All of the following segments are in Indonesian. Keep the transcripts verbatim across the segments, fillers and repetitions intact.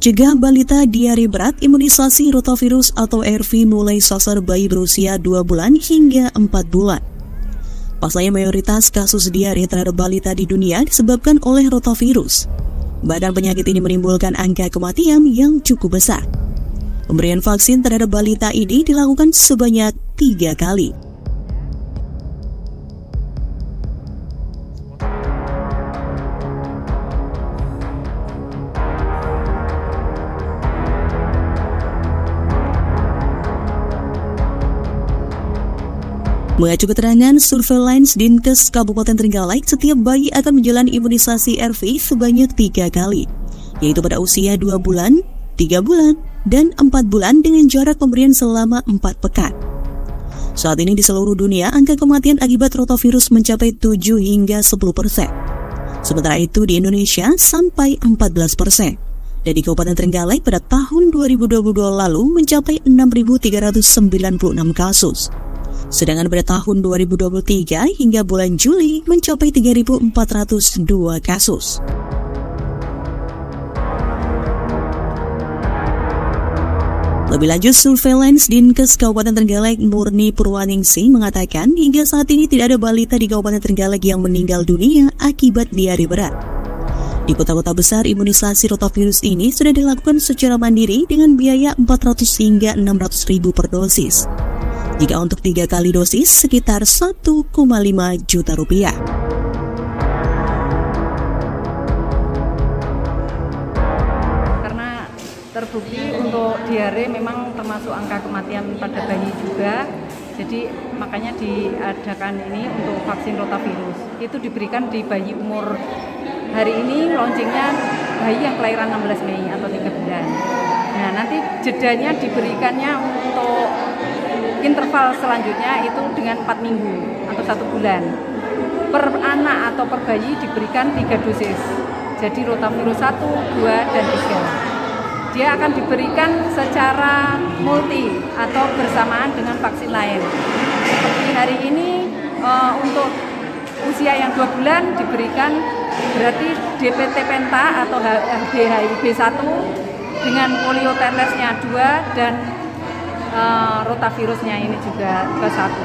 Cegah balita diare berat, imunisasi rotavirus atau R V mulai sasar bayi berusia dua bulan hingga empat bulan. Pasalnya mayoritas kasus diare terhadap balita di dunia disebabkan oleh rotavirus. Bahkan penyakit ini menimbulkan angka kematian yang cukup besar. Pemberian vaksin terhadap balita ini dilakukan sebanyak tiga kali. Mengacu keterangan Surveillance Dinkes Kabupaten Trenggalek, setiap bayi akan menjalani imunisasi R V sebanyak tiga kali, yaitu pada usia dua bulan, tiga bulan, dan empat bulan dengan jarak pemberian selama empat pekan. Saat ini di seluruh dunia, angka kematian akibat rotavirus mencapai tujuh hingga sepuluh persen. Sementara itu di Indonesia sampai empat belas persen. Dan di Kabupaten Trenggalek pada tahun dua ribu dua puluh dua lalu mencapai enam ribu tiga ratus sembilan puluh enam kasus. Sedangkan pada tahun dua ribu dua puluh tiga hingga bulan Juli mencapai tiga ribu empat ratus dua kasus. Lebih lanjut, Surveillance Dinkes Kabupaten Trenggalek Murni Purwaningsih mengatakan hingga saat ini tidak ada balita di Kabupaten Trenggalek yang meninggal dunia akibat diare berat. Di kota-kota besar, imunisasi rotavirus ini sudah dilakukan secara mandiri dengan biaya empat ratus hingga enam ratus ribu per dosis. Jika untuk tiga kali dosis sekitar satu koma lima juta rupiah. Karena terbukti untuk diare memang termasuk angka kematian pada bayi juga, jadi makanya diadakan ini untuk vaksin rotavirus. Itu diberikan di bayi umur, hari ini launchingnya bayi yang kelahiran enam belas Mei atau tiga bulan. Nah, nanti jedanya diberikannya untuk interval selanjutnya itu dengan empat minggu atau satu bulan. Per anak atau per bayi diberikan tiga dosis. Jadi rotavirus satu, dua, dan tiga. Dia akan diberikan secara multi atau bersamaan dengan vaksin lain. Seperti hari ini uh, untuk usia yang dua bulan diberikan berarti D P T Penta atau H I V satu dengan poliotelesnya dua dan Uh, rotavirusnya ini juga ke satu.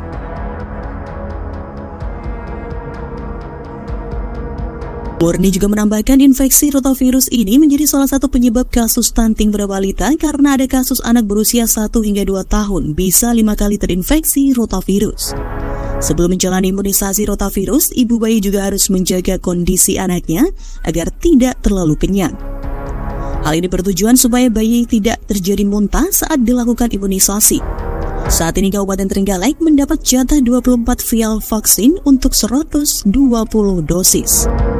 Murni juga menambahkan infeksi rotavirus ini menjadi salah satu penyebab kasus stunting pada balita karena ada kasus anak berusia satu hingga dua tahun bisa lima kali terinfeksi rotavirus. Sebelum menjalani imunisasi rotavirus, ibu bayi juga harus menjaga kondisi anaknya agar tidak terlalu kenyang. Hal ini bertujuan supaya bayi tidak terjadi muntah saat dilakukan imunisasi. Saat ini Kabupaten Trenggalek mendapat jatah dua puluh empat vial vaksin untuk seratus dua puluh dosis.